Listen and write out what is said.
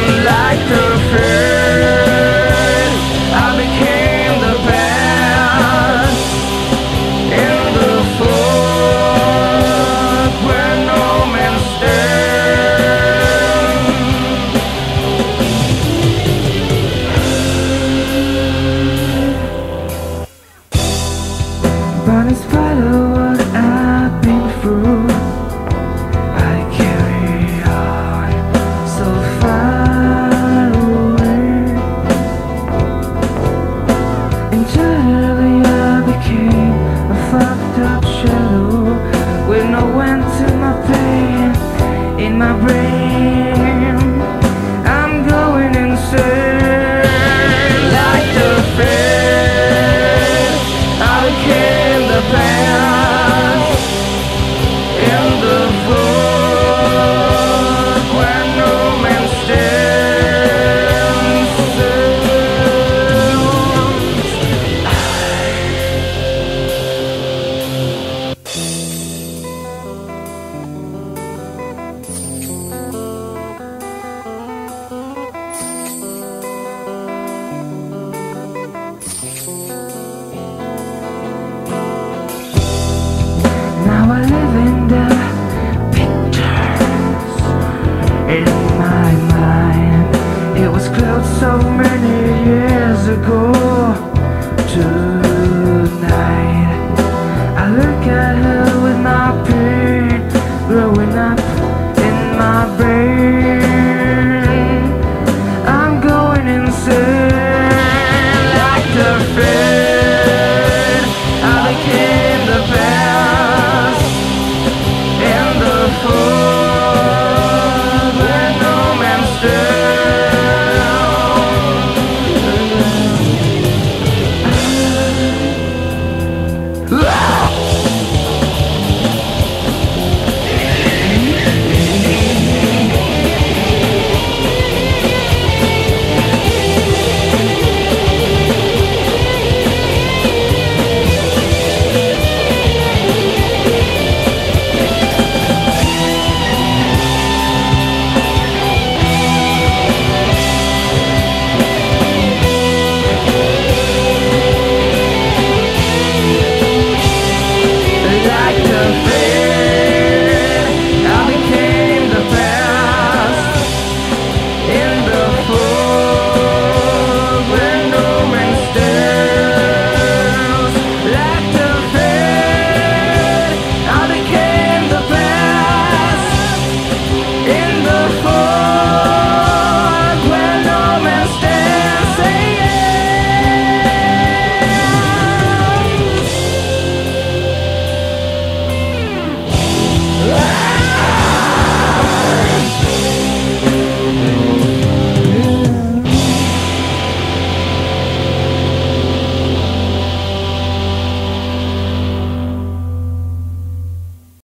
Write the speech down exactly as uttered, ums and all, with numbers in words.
like the first, I became the past. In the fog where no man stands. But in spite of what I've been through, I carry on so far away. Entirely I became a fucked up shadow with no end to my pain in my brain. I'm going insane like the first, I became the past. In the fog where no man stands. Now I live in the pictures in my mind. It was close so many years ago to